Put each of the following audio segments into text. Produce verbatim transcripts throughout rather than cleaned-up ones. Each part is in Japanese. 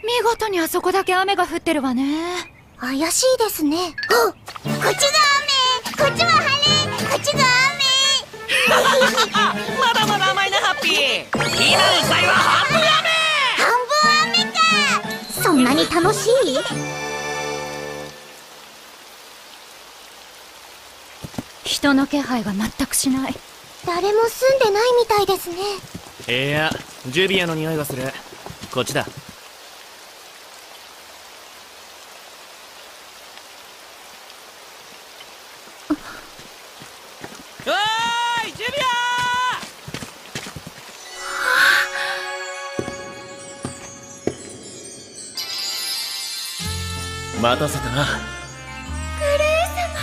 見事にあそこだけ雨が降ってるわね。 怪しいですね。あ、こっちが雨、こっちは晴れ、こっちが雨。まだまだ甘いなハッピー。ひなの際は半分雨。 半分雨か。そんなに楽しい？ 人の気配が全くしない。 誰も住んでないみたいですね。 いや、ジュビアの匂いがする。こっちだ。おーい、ジュビア！待たせたな。 グレ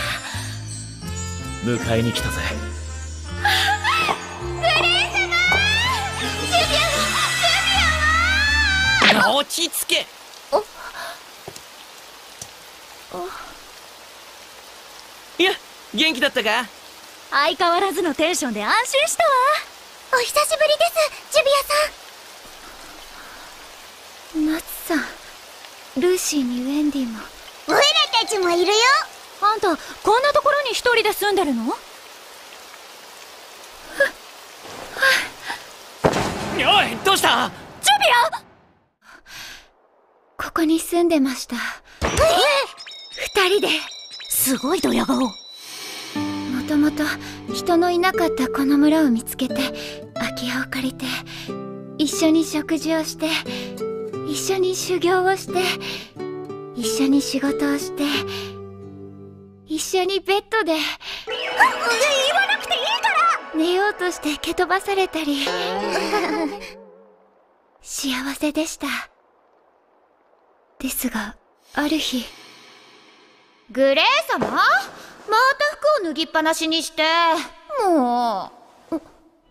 迎えに来たぜ。 ー様、グレー様、ジュビアは、ジュビアは。 落ち着け。 お、お。 いや、元気だったか？ 相変わらずのテンションで安心したわ。 お久しぶりです、ジュビアさん。 ナツさん、ルーシーにウェンディも。 オイラたちもいるよ。 あんたこんなところに一人で住んでるの？ おい、どうした？ ジュビア！ここに住んでました。 え二人で。すごいドヤ顔。もともと人のいなかったこの村を見つけて空き家を借りて一緒に食事をして一緒に修行をして一緒に仕事をして一緒にベッドで、言わなくていいから寝ようとして蹴飛ばされたり幸せでした。ですがある日、グレー様、また服を脱ぎっぱなしにして。もう。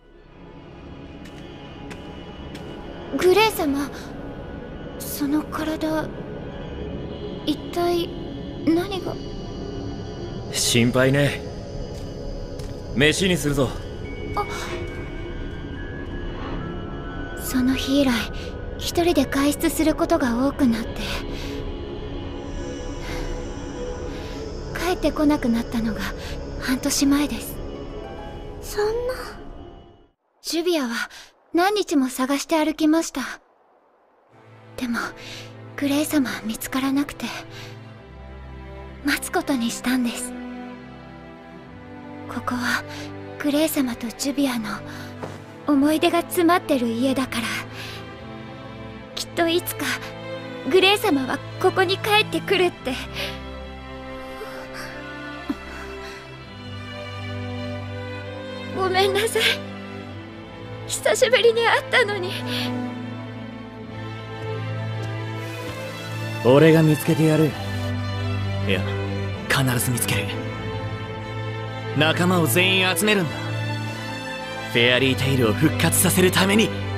グレー様、その体、一体何が？ 心配ね。飯にするぞ。 あ、その日以来一人で外出することが多くなって、帰ってこなくなったのが半年前です。 そんな。 ジュビアは何日も探して歩きました。でもグレイ様は見つからなくて待つことにしたんです。ここはグレイ様とジュビアの思い出が詰まってる家だから、きっといつかグレイ様はここに帰ってくるって。ごめんなさい、久しぶりに会ったのに。 俺が見つけてやる。いや、必ず見つける。仲間を全員集めるんだ。フェアリーテイルを復活させるために。